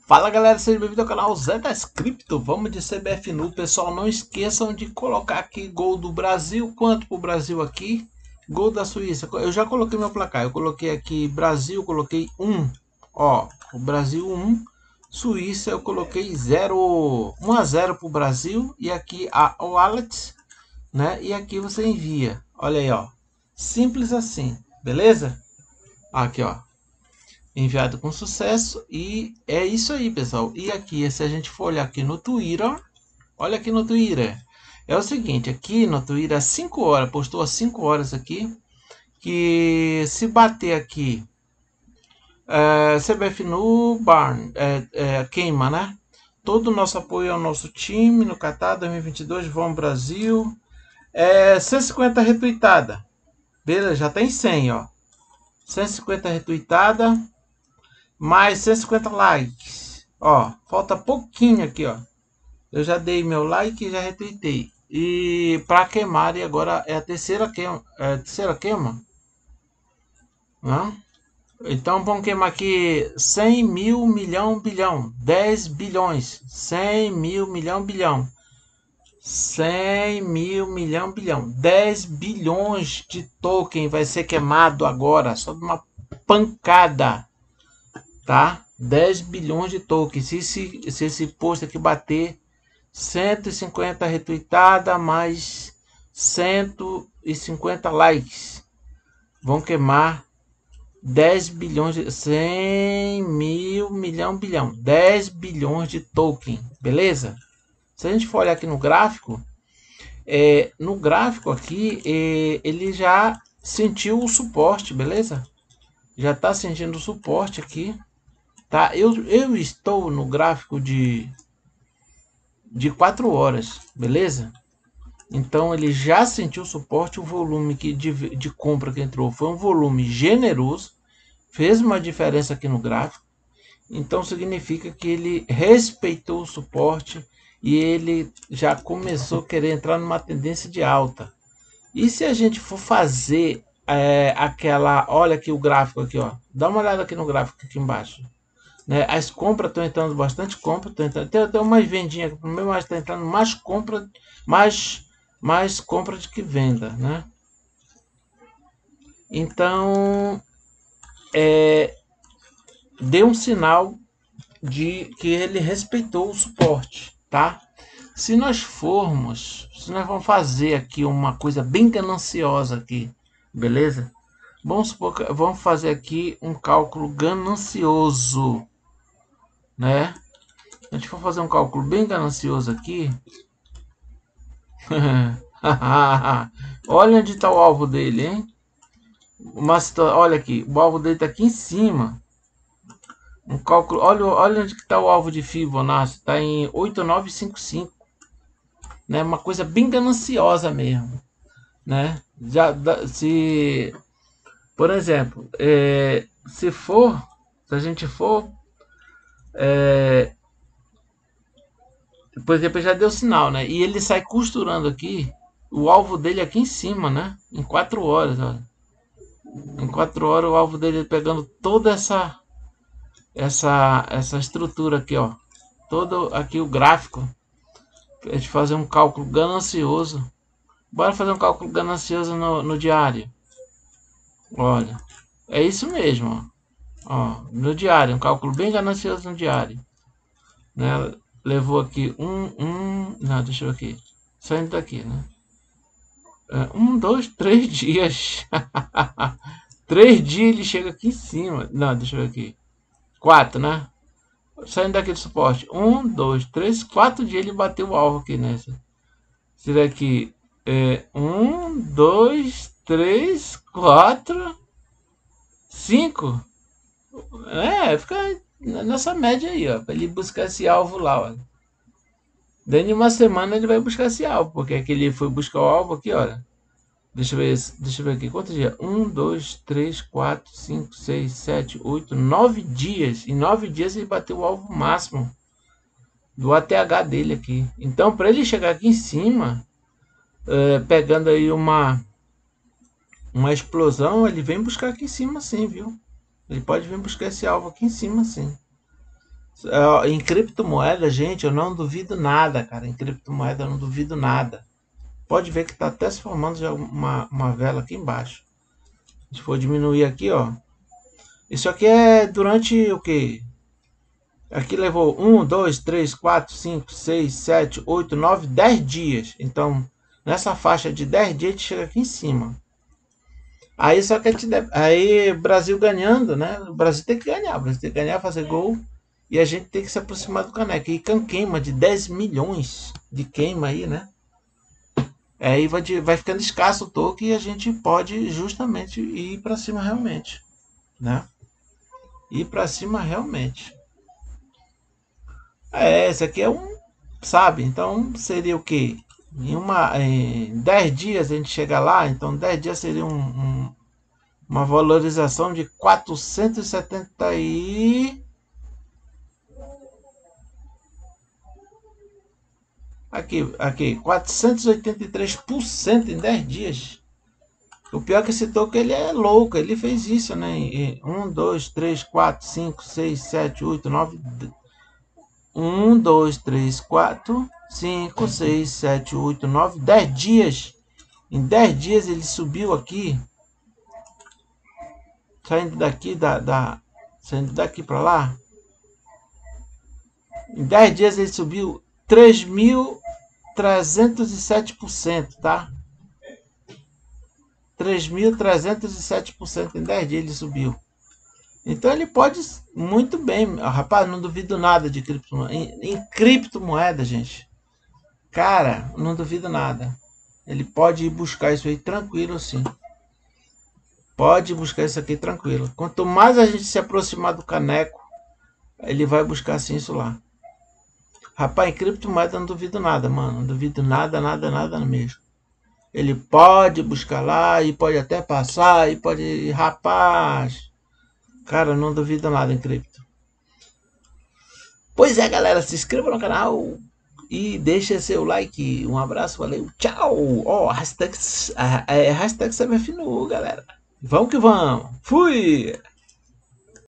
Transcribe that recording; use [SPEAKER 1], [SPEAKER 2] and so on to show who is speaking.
[SPEAKER 1] Fala galera, sejam bem-vindos ao canal Zé das Cripto. Vamos de CBF Nu, pessoal. Não esqueçam de colocar aqui gol do Brasil. Quanto pro Brasil aqui? Gol da Suíça. Eu já coloquei meu placar. Eu coloquei aqui Brasil, coloquei 1. Ó, o Brasil 1. Suíça eu coloquei 0. 1 a 0 pro Brasil. E aqui a wallet, né? E aqui você envia. Olha aí, ó. Simples assim, beleza? Aqui, ó, enviado com sucesso. E é isso aí, pessoal. E aqui, se a gente for olhar aqui no Twitter, olha aqui no Twitter, é o seguinte, aqui no Twitter às 5 horas, postou às 5 horas aqui, que se bater aqui CBF no Barn, queima, né? Todo o nosso apoio ao nosso time no Qatar 2022, vamos Brasil. 150 retweetada, beleza? Já tem 100, ó. 150 retweetada, mais 150 likes. Ó, falta pouquinho aqui, ó. Eu já dei meu like e já retweetei. E para queimar, e agora é a terceira queima. É a terceira queima? Não? Então vamos queimar aqui 100 mil, milhão, bilhão. 10 bilhões. 100 mil, milhão, bilhão. 100 mil, milhão, bilhão. 10 bilhões de token vai ser queimado agora. Só de uma pancada. Tá? 10 bilhões de tokens. Se esse post aqui bater 150 retweetada mais 150 likes, vão queimar 10 bilhões de 100 mil, milhão, bilhão. 10 bilhões de token, beleza? Se a gente for olhar aqui no gráfico, no gráfico aqui, ele já sentiu o suporte, beleza? Já está sentindo o suporte aqui. Tá, eu estou no gráfico de 4 horas, beleza? Então ele já sentiu suporte, o volume de compra que entrou foi um volume generoso, fez uma diferença aqui no gráfico. Então significa que ele respeitou o suporte e ele já começou a querer entrar numa tendência de alta. E se a gente for fazer aquela, olha aqui o gráfico aqui, ó, dá uma olhada aqui no gráfico aqui embaixo. Né? As compras estão entrando bastante compra, tem até umas vendinhas aqui, mas está entrando mais compra, mais compra do que venda, né? Então deu um sinal de que ele respeitou o suporte, tá? Se nós vamos fazer aqui uma coisa bem gananciosa aqui, beleza? Vamos supor que vamos fazer aqui um cálculo ganancioso, né? A gente for fazer um cálculo bem ganancioso aqui. Olha onde está o alvo dele, hein? Olha aqui, o alvo dele está aqui em cima. Um cálculo, olha onde está o alvo de Fibonacci, está em 8955, né? Uma coisa bem gananciosa mesmo, né? Se, por exemplo, se a gente for por exemplo, já deu sinal, né? E ele sai costurando aqui, o alvo dele aqui em cima, né? Em 4 horas, olha. Em 4 horas o alvo dele pegando toda essa estrutura aqui, ó. Todo aqui o gráfico. A gente fazer um cálculo ganancioso. Bora fazer um cálculo ganancioso no diário. Olha, é isso mesmo, ó. No diário, um cálculo bem ganancioso no diário, né? Levou aqui não, deixa eu ver aqui, saindo daqui, né? 2, 3 dias. 3 dias ele chega aqui em cima. Não, deixa eu ver aqui. 4, né? Saindo daqui do suporte. 2, 3, 4 dias ele bateu o alvo aqui nessa. Será que 2, 3, 4, 5? Fica nessa média aí, ó. Pra ele buscar esse alvo lá, ó. Dentro de uma semana ele vai buscar esse alvo, porque aqui ele foi buscar o alvo aqui, olha. Deixa eu ver aqui. Quantos dias? 2, 3, 4, 5, 6, 7, 8, 9 dias. Em 9 dias ele bateu o alvo máximo do ATH dele aqui. Então, para ele chegar aqui em cima, pegando aí uma explosão, ele vem buscar aqui em cima sim, viu? Ele pode vir buscar esse alvo aqui em cima sim. Em criptomoeda, gente, eu não duvido nada, cara. Em criptomoeda eu não duvido nada. Pode ver que tá até se formando já uma vela aqui embaixo. Se for diminuir aqui, ó. Isso aqui é durante o que? Aqui levou 1, 2, 3, 4, 5, 6, 7, 8, 9, 10 dias. Então, nessa faixa de 10 dias, a gente chega aqui em cima. Aí só que aí Brasil ganhando, né? O Brasil tem que ganhar, o Brasil tem que ganhar, fazer gol. E a gente tem que se aproximar do caneco. E com queima de 10 milhões de queima aí, né? Aí vai ficando escasso o toque e a gente pode justamente ir para cima realmente, né? Ir para cima realmente. Esse aqui é um, sabe? Então seria o quê? Em 10 dias a gente chega lá, então 10 dias seria uma valorização de 470 e... Aqui, 483% em 10 dias. O pior é que esse token ele é louco, ele fez isso, né? 1, 2, 3, 4, 5, 6, 7, 8, 9. 1, 2, 3, 4, 5, 6, 7, 8, 9, 10 dias. Em 10 dias ele subiu aqui, saindo daqui, saindo daqui para lá. Em 10 dias ele subiu 3.307%, tá? 3.307% em 10 dias ele subiu. Então ele pode muito bem, rapaz, não duvido nada de criptomoeda. Em criptomoeda, gente, cara, não duvido nada. Ele pode ir buscar isso aí tranquilo, sim. Pode buscar isso aqui tranquilo. Quanto mais a gente se aproximar do caneco, ele vai buscar sim isso lá. Rapaz, em criptomoeda eu não duvido nada, mano. Não duvido nada, nada, nada mesmo. Ele pode buscar lá e pode até passar e pode... Rapaz, cara, não duvido nada em cripto. Pois é, galera, se inscreva no canal e deixa seu like. Um abraço, valeu, tchau. Ó, hashtag CBFNU, galera. Vamos que vamos. Fui!